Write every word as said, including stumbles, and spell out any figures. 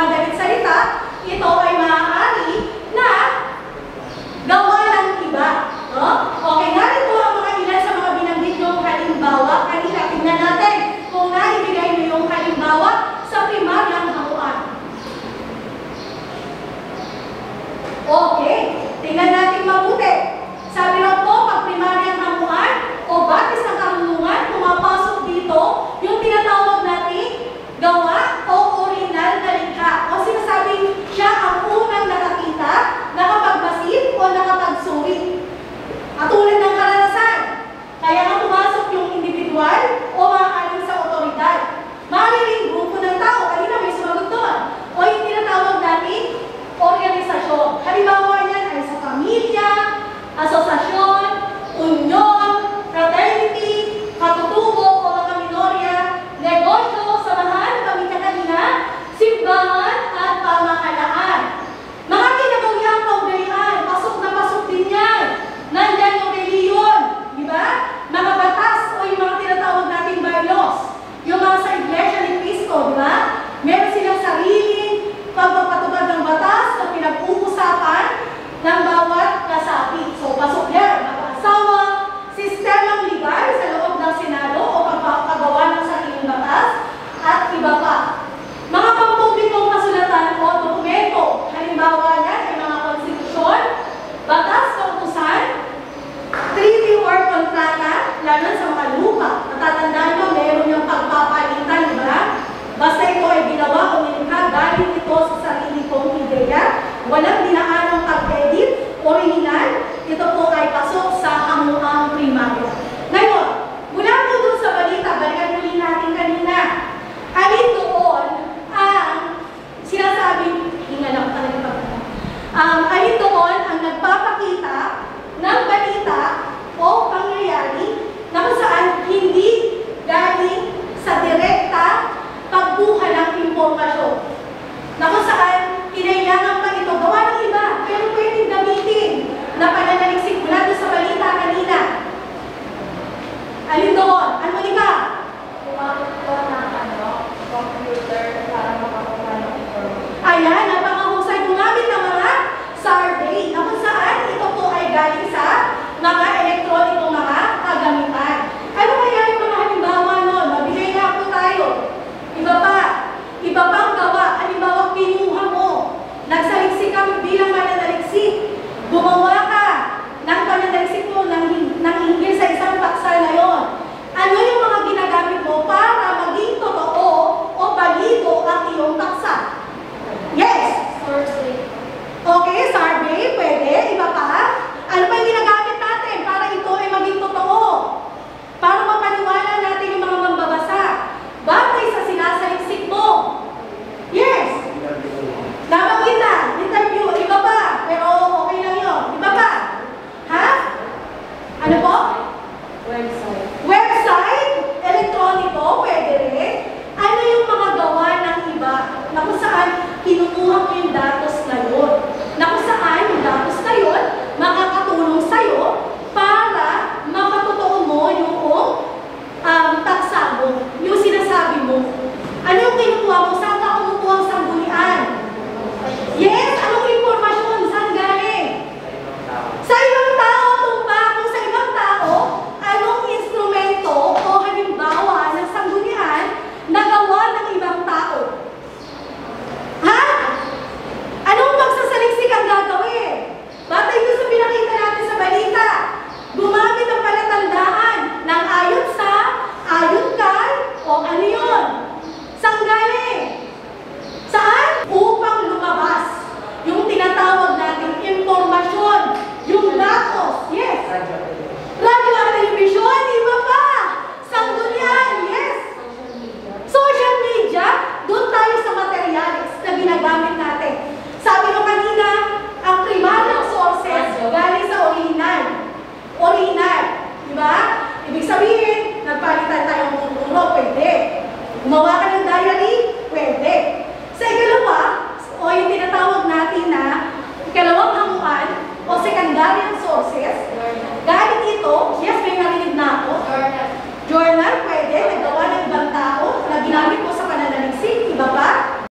madaling salita, ito ay maaari na gawa ng iba. No? Okay, narito ang mga ilan sa mga binanggit yung halimbawa. Kanina, tingnan natin kung naibigay nyo yung halimbawa sa primaryang hamuan. Okay, tingnan natin mabuti. Sabi lang po, pag primaryang hamuan o batis ng karunungan, pumapasok dito yung tinatawag natin gawa o original na likha. O sinasabi siya ang unang nakakita, nakapagmasid o nakapagsulit. At tulad ng karanasan, kaya nga pumasok yung individual o maaaring sa otoridad. Maaaring grupo ng tao, kanina may sumagot doon. O yung tinatawag natin organisasyon. Halimbawa niyan ay sa pamilya, asosasyon, unyon, fraternity, katutubo o mga minorya, negosyo, samahan, pamilya kanina, simbahan at pamahalaan. Mga kinagawihang kaugalian, pasok na pasok din yan. Nandyan yung reliyon, di ba? Mga batas o yung mga tinatawag nating bylaws. Yung mga sa Iglesia ni Cristo, di ba? Meron silang sariling pagpapatupad ng batas na pinag-uusapan ng bawat kasapi. So, pasok yan. Mag-asawa, sistemang legal sa loob ng Senado o pagpapagawa ng sariling batas at iba pa. Mga pampublikong kasulatan o dokumento, halimbawa yan ay mga konstitusyon, batas, kautusan, treaty or kontrata, lalo sa mga lupa. Natatandaan nyo, meron yung pagpapalitan, di ba? Basta ito ay ginawa o nilikha, galing ito sa sarili kong ideya, walang dinaanong pag-edit, original, ito po ay pasok sa hamuang primaryo. Ngayon, mula po doon sa balita, balikan muli natin kanina, alin doon ang sinasabi, hinga lang talaga pa. Um, alin doon ang nagpapakita ng balita o pangyayari na kung saan hindi galing sa direkta pagbuha ng impormasyon. Na kung saan kinailangan pa ito gawa ng iba, pero pwedeng gamitin na pananaliksik mula doon sa balita kanina. Alin doon? Ano iba? Gumamit ko ng ano, computer para makakuha ng information. Ayan, napakahusay gumamit ng mga survey na kung saan ito po ay galing sa mga elektronikong mga kagamitan. Ano kaya yung mga halimbawa nun? Mabigay na po tayo. Iba pa. Iba pang gawa. Halimbawa, kinuha mo. Nagsaliksik ka bilang mananaliksik. Gumawa ka ng pananaliksik mo ng, ng hinggil sa isang paksa na yon. Ano yung mga ginagamit mo para maging totoo o balido ang iyong paksa? Yes! Survey. Okay, survey, pwede. Iba pa? Ano pa yung ginagamit natin para ito ay maging totoo? Para mapaniwala natin yung mga mambabasa. Batay sa sinasaliksik mo. Yes! Nabanggit na, interview, iba pa. Pero okay lang yun. Iba pa? Ha? Ano po? Website. Website? Elektroniko? Pwede rin. Ano yung mga gawa ng iba na kung saan kinukuha mo yung datos na yun? Na kung saan yung datos na yun makakatulong sa'yo para mapatotoo mo yung um, taksa mo, yung sinasabi mo. Ano yung kinukuha mo sa